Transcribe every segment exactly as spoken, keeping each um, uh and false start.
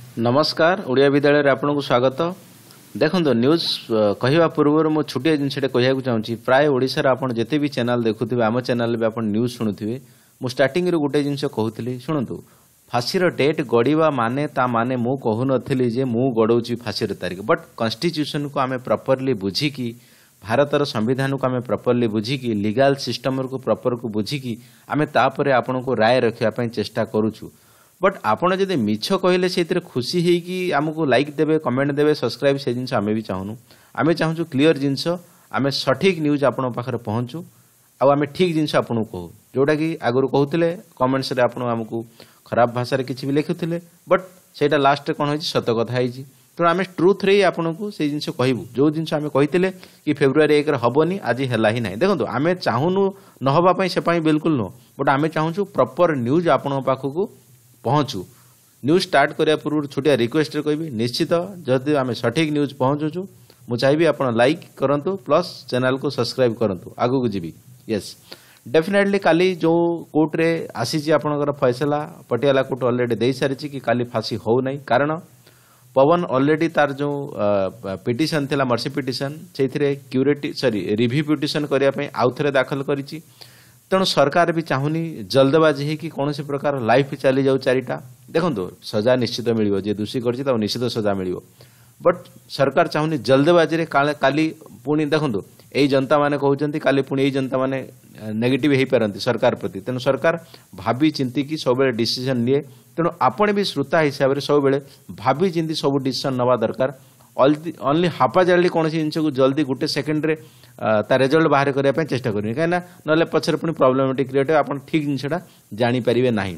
नमस्कार ओडिया विद्यालय रे आपन को स्वागत। देखो न्यूज कहवा पूर्व मु छोटिया जिनसे कहूँ चाहूँगी प्राय ओडिशा रे आपन जेते भी चैनल देखुथिबे आम चैनल भी आपन न्यूज शुणुथिबे मु स्टार्टिंग रे गोटे जिनस कहूली शुणु फांसीर डेट गड़वा माने ता माने मु कहू नथिली जे मु गड़ौची फांसीर तारीख बट कॉन्स्टिट्यूशन को आमे प्रॉपर्ली बुझिकी भारतर संविधान को आमे प्रॉपर्ली बुझिकी लीगल सिस्टम को प्रॉपर को बुझिकी आमे तापरे आपन को राय रखिया पई चेष्टा करूछु। बट आपड़ जब मिछ कहले से खुशी होगी आमको लाइक देवे कमेंट देवे सब्सक्राइब से जिन आम भी चाहूँ आम चाहूँ क्लीयर जिनस आम सठिक न्यूज आपण पाखे पहुँचू आम ठीक जिन आपको कहू जोटा कि आगुरी कहते कमेंट्स आपको खराब भाषा किसी भी लिखुले बट सेटा लास्ट कौन हो सत कथा है तेणु आम ट्रुथ रे आपन को से जिन कहूँ जो जिन आम कहते कि फेब्रुआरी एक हेनी आज है ही ना देखो आम चाहूनु नहवाई से बिल्कुल नुह बट आम चाहूँ प्रॉपर न्यूज आपण पाखक पहुँचू न्यूज स्टार्ट करने पूर्व छोटिया रिक्वेस्ट कहबी निश्चित जदि आम सठिक न्यूज पहुँचुचु मुझे चाहिए आप लाइक करूँ प्लस चैनल को सब्सक्राइब करूँ आगू जीवी यस डेफिनेटली काली जो कोर्ट रे आसी आपणकर फैसला पटियाला कोर्ट ऑलरेडी दे सारी कि काली फांसी हो नहीं कारण पवन ऑलरेडी तार जो पिटिशन थिला मर्सी पिटिशन से क्यूरेटिव सॉरी रिव्यू पिटिशन करने आउ थे दाखल करिछि तेणु सरकार भी चाहूनी जल्दबाजी है कि कौन से प्रकार लाइफ चली जाऊ चारिटा देखो सजा निश्चित मिल जे दोषी कर निश्चित सजा मिल बट सरकार चाहूनी जल्दबाजी रे काली पुणी देखो यही जनता माने कहते काली पुणी यही जनता माने नेगेटिव हो पारती सरकार प्रति तेणु सरकार भाभी चिंतिकी सब डिसीजन निए तेणु आपण भी श्रोता हिसाब से सब भाभी चिंती सब डिसीजन नवा दरकार ओनली हापाजाली कौन जिन को जल्दी गोटे सेकेंड रे ता रिजल्ट बाहर करने चेष्टा करेंगे कहीं ना पचर पुणी प्रॉब्लमेटिक क्रिएट आप ठीक जिनसा जानीपर ना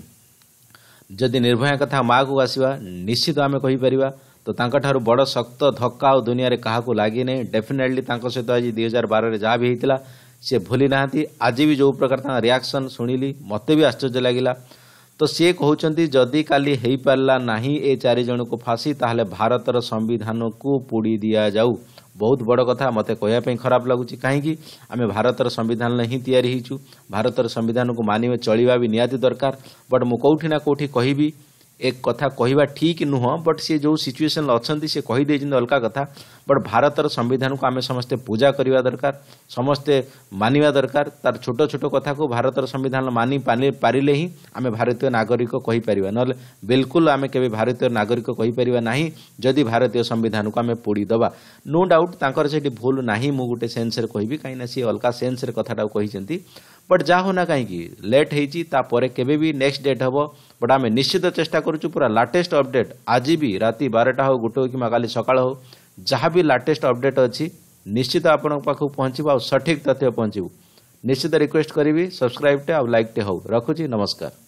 जदि निर्भया कथा माँ को आसवा निश्चित आम कहीपर तो तांका बड़ शक्त धक्का और दुनिया रे कहा लगी नहीं डेफिनेटली सहित आज दुई हजार बार जहाँ भी होता सी भूली ना आज भी जो प्रकार रिएक्शन शुणिली मत भी आश्चर्य लगिला तो सी कहते जदि काली हो पारा ना ए चार जन को फांसी ताहले भारतर संविधान को पोड़ी दिया जाऊ बहुत बड़ कथा मत कहवाई खराब लगुच कहीं आम भारतर संविधान ही तैयारी होचु भारतर संविधान को मानिबे चलिबा भी निहाती दरकार बट मु कोठी ना कोठी कहिबी एक कथा कहवा ठीक नुह बट सी जो सिचुएशन अच्छा सी कहीदे अलग कथा बट भारतर संविधान को आम समस्ते पूजा करवा दरकार समस्ते मानिबा दरकार तार छोट छोट कथा को भारतर संविधान मानि पारिले ही आम भारतीय नागरिक कहीपर ना बिल्कुल आम के भारतीय नागरिक कहीपर ना जदि भारतीय संविधान को आम पोड़ी दबा नो डाउट तांकर से भूल ना मु गोटे सेन्स कहबी कहीं सी अलग सेन्स कथाटा कहते बट जा होना कहीं लेट होपर केबे भी नेक्स्ट डेट हम बट आम निश्चित चेष्टा करूँ पूरा लाटेस्ट अपडेट आज भी राति बारटा हो गोटे कि काली सकाळ हो जहाँ भी लाटेस्ट अपडेट अच्छी निश्चित आपण पाखक पहुँचू आ सठिक तथ्य पहुँचू निश्चित रिक्वेस्ट करी सब्सक्राइब टे आ लाइक टे हो रखुची नमस्कार।